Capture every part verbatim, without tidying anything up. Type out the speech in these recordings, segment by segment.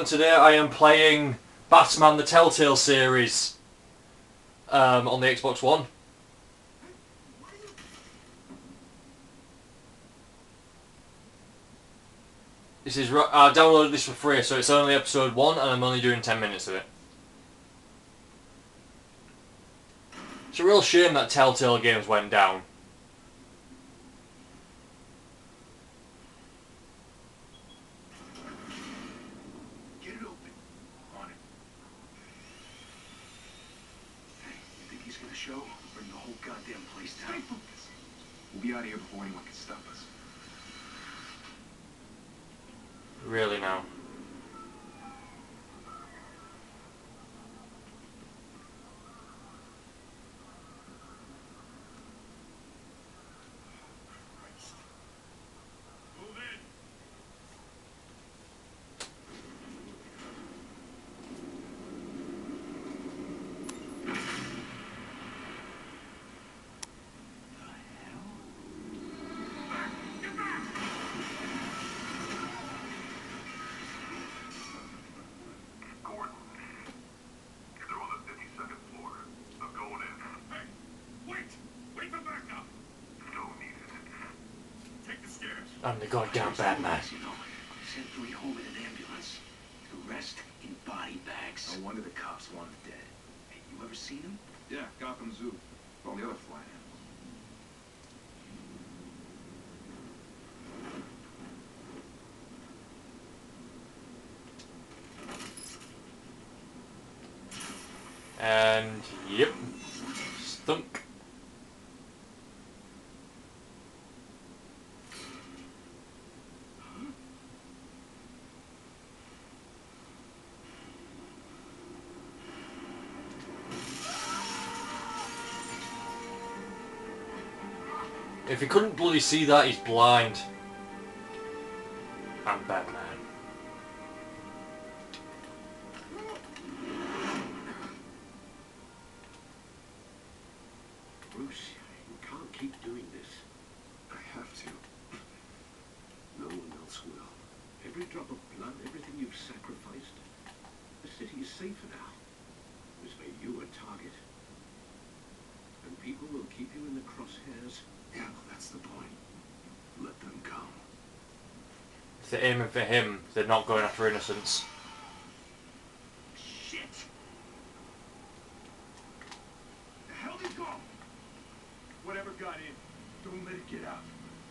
and today I am playing Batman the Telltale series um, on the Xbox One. This is I downloaded this for free, so it's only episode one, and I'm only doing ten minutes of it. It's a real shame that Telltale Games went down. Get it open. On it. Hey, you think he's gonna show? Bring the whole goddamn place down. Stay focused. We'll be out of here before anyone can stop us. Really now. I'm the goddamn Batman. You know, sent three home in an ambulance. The rest in body bags. No wonder the cops want him dead. Hey, you ever seen him? Yeah, Gotham Zoo. All the other flying animals. And yep, stunk. If he couldn't bloody see that, he's blind. I'm Batman. Bruce, you can't keep doing this. I have to. No one else will. Every drop of blood, everything you've sacrificed. The city is safer now. This made you a target. And people will keep you in the crosshairs. Yeah, well, that's the point. Let them come. If they're aiming for him, they're not going after innocents. Shit! The hell did go? Whatever got in, don't let it get out.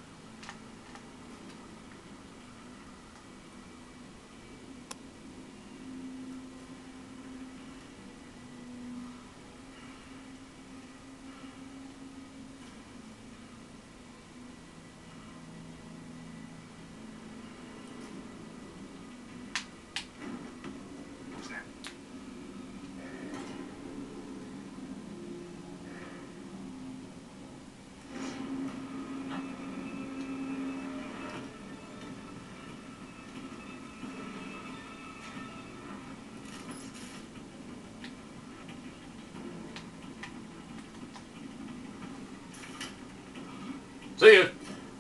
See you.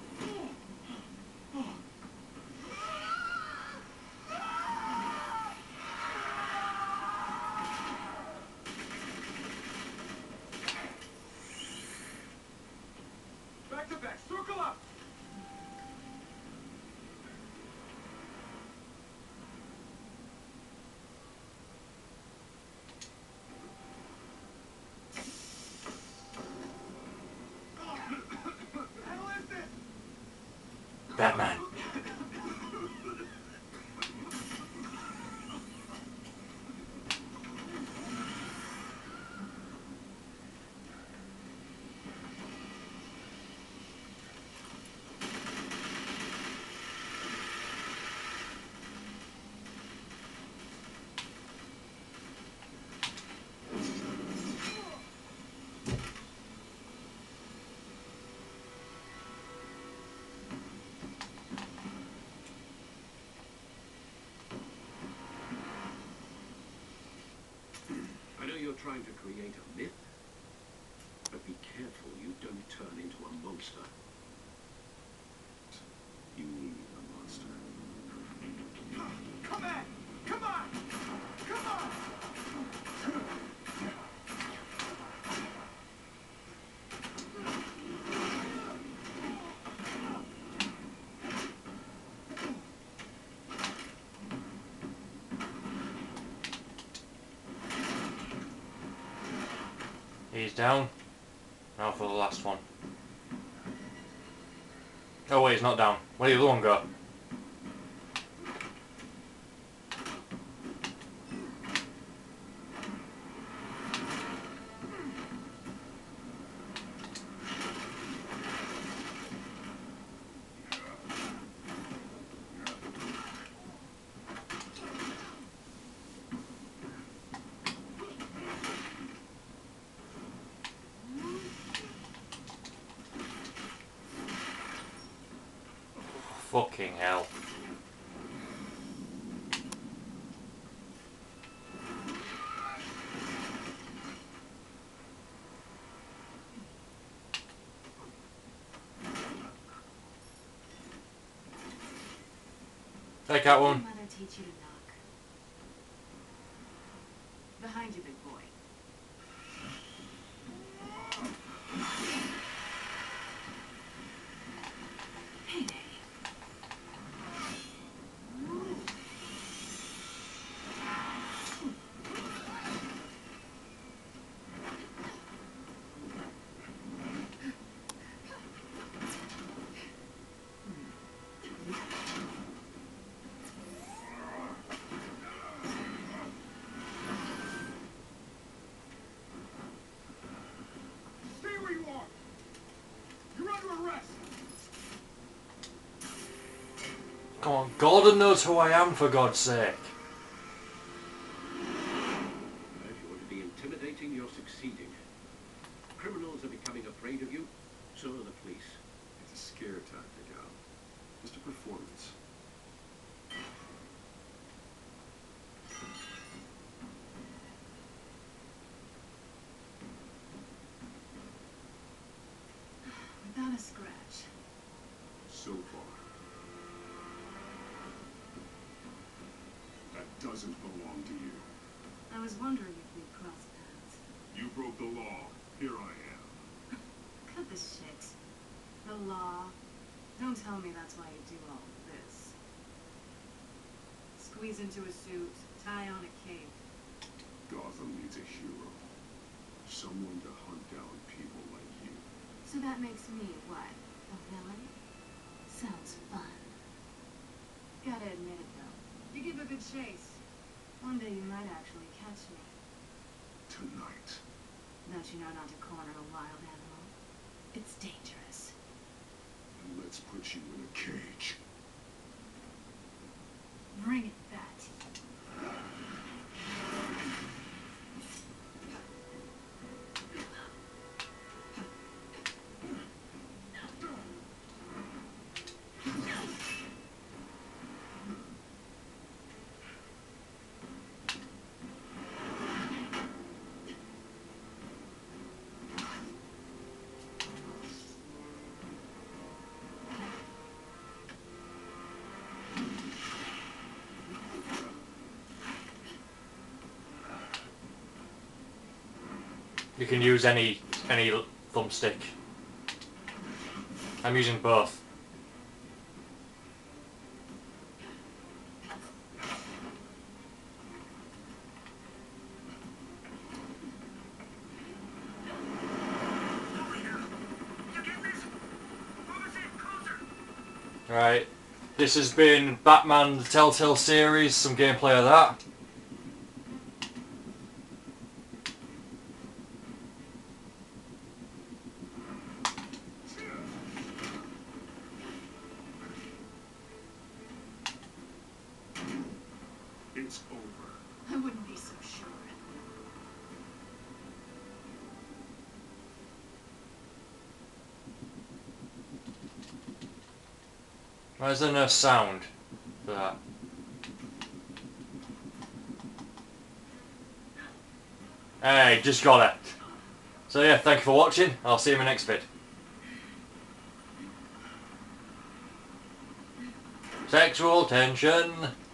Back to back, circle up! Batman. You're trying to create a myth, but be careful you don't turn into a monster. You mean a monster? Come back! Come on! He's down. Now for the last one. Oh wait, he's not down. Where did the other one go? Fucking hell. Take that one. Mother teach you to knock. Behind you, big boy. Hey, hey. Come on, Gordon knows who I am, for God's sake. If you want to be intimidating, you're succeeding. Criminals are becoming afraid of you, so are the police. It's a scare tactic, Al. Just a performance. Without a scratch. So far. That doesn't belong to you. I was wondering if we'd cross paths. You broke the law. Here I am. Cut the shit. The law. Don't tell me that's why you do all of this. Squeeze into a suit, tie on a cape. Gotham needs a hero. Someone to hunt down people like you. So that makes me, what, a villain? Sounds fun. Gotta admit it, though. You give a good chase. One day you might actually catch me. Tonight. Don't you know not to corner a wild animal? It's dangerous. And let's put you in a cage. Bring it, Bat. You can use any any thumbstick. I'm using both. Right, this has been Batman the Telltale series, some gameplay of that. It's over. I wouldn't be so sure. Why is there no sound for that? Hey, just got it. So yeah, thank you for watching. I'll see you in my next vid. Sexual tension.